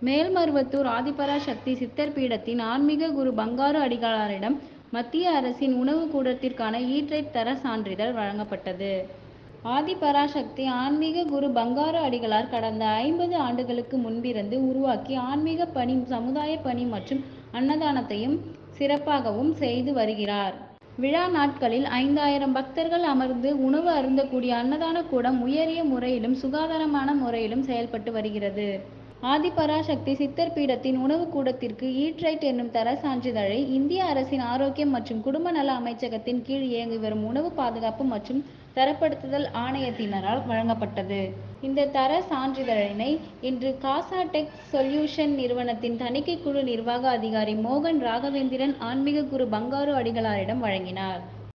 மேல்மருவத்தூர் ஆதிபராசக்தி சித்தர் பீடத்தின் ஆன்மீக குரு பங்காரு அடிகளாரிடம் மத்திய அரசின் உணவு கூடத்திற்கான ஈட்ரைட் தர சான்றிதழ் வழங்கப்பட்டது. ஆதிபராசக்தி ஆன்மீக குரு பங்காரு அடிகளார் கடந்த 50 ஆண்டுகளுக்கு முன்பிருந்து உருவாக்கி ஆன்மீக பணி, சமுதாய பணி மற்றும் அன்னதானத்தையும் சிறப்பாகவும் செய்து வருகிறார். விழா நாட்களில் 5000 பக்தர்கள் அமர்ந்து உணவு அருந்தக்கூடிய அன்னதான கூடம் உயரிய முறையிலும் சுகாதாரமான முறையிலும் செயல்பட்டு வருகிறது. ஆதிபராசக்தி சித்தர் பீடத்தின் உணவு கூடத்திற்கு ஈட்ரைட் என்னும் தர சான்றிதழை இந்திய அரசின் ஆரோக்கியம் மற்றும் குடும்ப நல அமைச்சகத்தின் கீழ் இயங்கி வரும் உணவு பாதுகாப்பு மற்றும் தரப்படுத்துதல் ஆணையத்தினரால் வழங்கப்பட்டது. இந்த தர சான்றிதழினை இன்று காசாடெக் சொல்யூஷன் நிறுவனத்தின் தணிக்கை குழு நிர்வாக அதிகாரி மோகன் ராகவேந்திரன் ஆன்மீக குரு பங்காரு அடிகளாரிடம் வழங்கினார்.